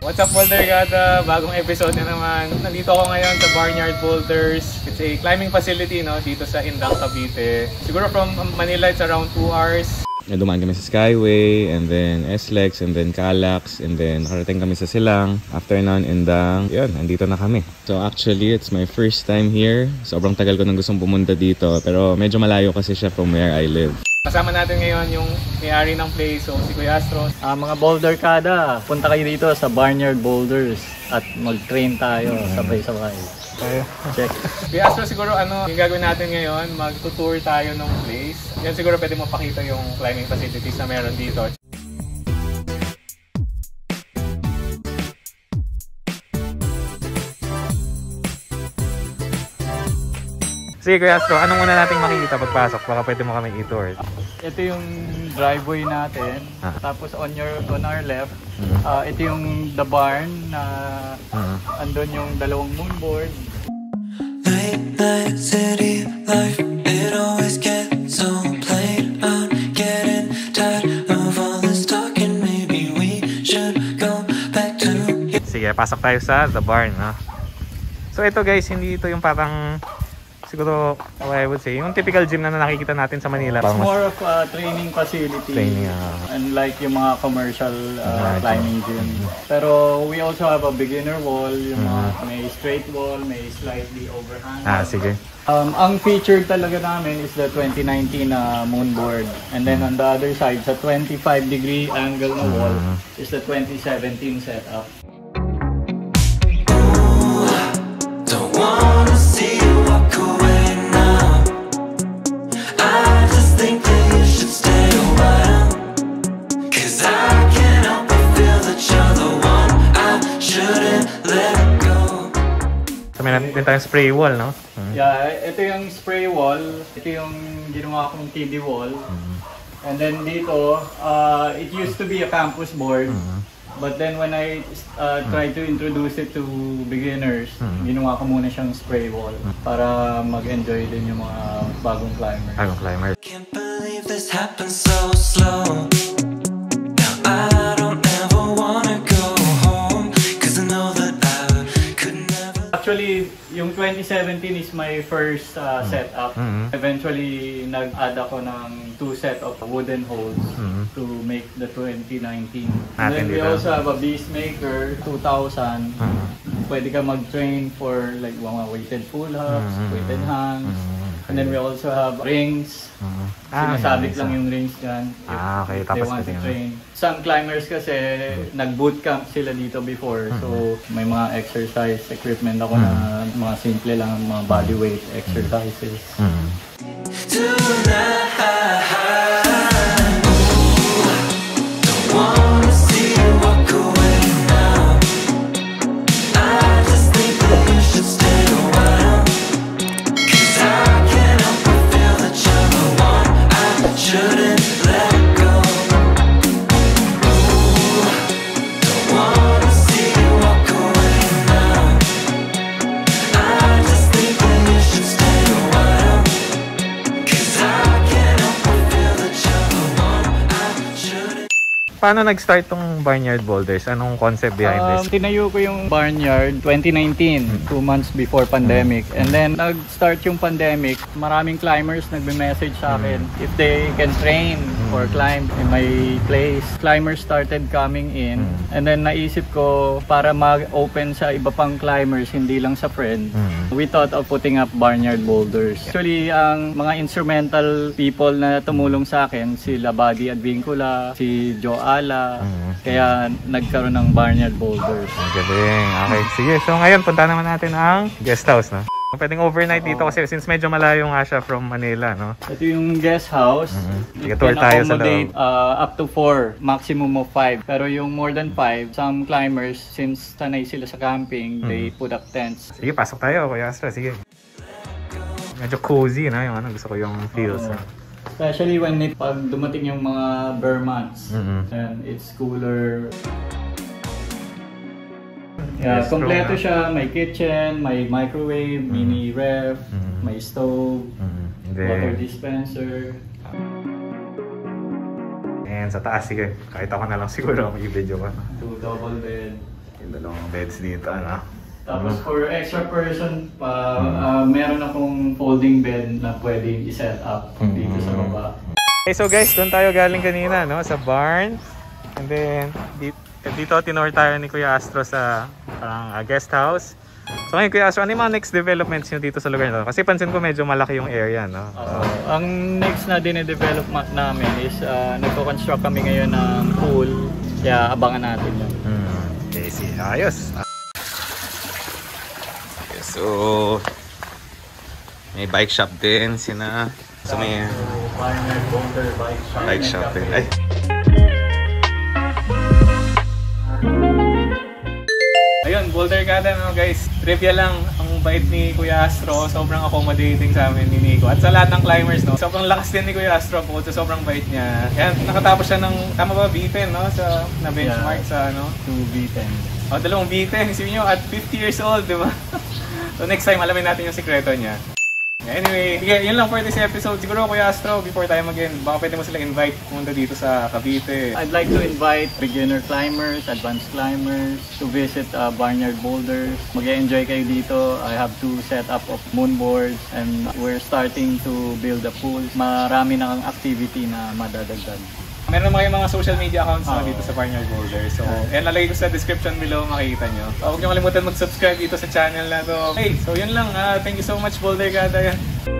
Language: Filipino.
What's up, BoulderKada? Bagong episode na naman. Nandito ako ngayon sa Barnyard Boulders. It's a climbing facility, no, dito sa Indang, Cavite. Siguro from Manila, it's around 2 hours. Dumaan kami sa Skyway, and then SLEX, and then Calax, and then nakarating kami sa Silang. After nun, Indang. Yun, andito na kami. So actually, it's my first time here. Sobrang tagal ko nang gustong pumunta dito. Pero medyo malayo kasi siya from where I live. Kasama natin ngayon yung may-ari ng place, so si Kuya Astro. Mga BoulderKada, punta kayo dito sa Barnyard Boulders at mag-train tayo sabay-sabay. Okay. Check. Kuya Astro, siguro yung gagawin natin ngayon, mag-tour tayo ng place. Yan siguro pwede mo pakita yung climbing facilities na meron dito. Sige Kuya Astro, anong una nating makikita pagpasok? Baka pwede mo kami i-tour. Ito yung driveway natin. Tapos on our left, ito yung the barn na andun yung dalawang moonboard. Late night city life, it always gets so plain. I'm getting tired of all this talking. Maybe we should go back to. Sige, pasok tayo sa the barn, ha? So ito guys, hindi ito yung parang siguro, what I would say, yung typical gym na nakikita natin sa Manila. It's more of a training facility. Unlike yung mga commercial climbing gym. Pero we also have a beginner wall, yung mga may straight wall, may slightly overhang. Sige. Ang featured talaga namin is the 2019 Moonboard. And then on the other side, sa 25-degree angle na wall, is the 2017 setup. Don't wanna see you walk away now. I just think that you should stay a while. 'Cause I can't help but feel that you're the one I shouldn't let go. So may natin tayong spray wall, no? Yeah, ito yung spray wall. Ito yung ginawa kong TD wall. And then dito, it used to be a campus board. But then when I tried to introduce it to beginners, ginawa ko muna siyang spray wall para mag-enjoy din yung mga bagong climbers. Can't believe this happened so slow. Now I don't ever wanna go home, 'cause I know that I could never. Actually, yung 2017 is my first setup. Eventually, nag-add ako ng 2 set of wooden holes to make the 2019. And then we also have a beast maker 2000. Pwede ka mag-train for like mga weighted pull-ups, weighted hangs. And then we also have rings. Sinasabit lang yung rings dyan. Okay. If they want to train. Some climbers kasi nag-bootcamp sila dito before. So may mga exercise equipment ako na mga simple lang, mga body weight exercises. Paano nag-start tong Barnyard Boulders? Anong concept behind this? Tinayo ko yung Barnyard 2019, 2 months before pandemic. And then nag-start yung pandemic, maraming climbers nagme-message sa akin if they can train or climb in my place. Climbers started coming in. And then naisip ko para mag-open sa iba pang climbers, hindi lang sa friend. We thought of putting up Barnyard Boulders. Actually, ang mga instrumental people na tumulong sa akin, sila Buddy Advincula, si Joe kaya nagkaroon ng Barnyard Boulders. Ang galing. Okay, sige. So ngayon, punta naman natin ang guest house, no? Pwedeng overnight dito kasi since medyo malayo nga siya from Manila, no? Ito yung guest house. Sige, tour tayo sa loob. Up to 4, maximum of 5. Pero yung more than 5, some climbers, since sanay sila sa camping, they put up tents. Sige, pasok tayo, Kuya Astro. Sige. Medyo cozy, no? Yung gusto ko yung feels. Especially when pag dumating yung mga bare months, and it's cooler. Yeah, kompleto siya. May kitchen, may microwave, mini ref, may stove, water dispenser. And sa taas, sige, kahit ako na lang siguro mag-video ko. 2 double bed. Yung dalawang beds dito, ano? Tapos for extra person, meron akong folding bed na pwedeng i-set up dito sa baba. Okay, so guys, doon tayo galing kanina, no? Sa barn. And then, dito tinor tayo ni Kuya Astro sa guest house. So ngayon, Kuya Astro, ano yung mga next developments nyo dito sa lugar na to? Kasi pansin ko medyo malaki yung area, no? Ang next na dine-develop namin is nagko-construct kami ngayon ng pool. Kaya abangan natin yun. Okay, see. Ayos. Okay, so, may bike shop din. So may Barnyard Boulders bike shop din. Ay. Ayun, BoulderKada, no guys. Trivia lang, ang bait ni Kuya Astro, sobrang accommodating sa amin ni Nico. At sa lahat ng climbers, no, sobrang lakas din ni Kuya Astro po, so sobrang bait niya. Kaya nakatapos siya ng, tama ba, B10, no? Na benchmark sa, ano? 2 B10. O, dalawang B10. Isipin nyo, at 50 years old, di ba? So next time, alamin natin yung sikreto niya. Anyway, yun lang for this episode. Siguro Kuya Astro, before tayo mag-end, baka pwede mo sila invite pumunta dito sa Cavite. I'd like to invite beginner climbers, advanced climbers to visit Barnyard Boulders. Mag-enjoy kayo dito. I have 2 setup of Moonboards and we're starting to build a pool. Marami na ang activity na madadagdag. Meron naman kayong mga social media accounts na dito sa Barnyard Boulders. So, yan, lalagay ko sa description below, makikita nyo. Huwag nyo kalimutan mag-subscribe dito sa channel na to. Okay, so yun lang. Thank you so much, BoulderKada.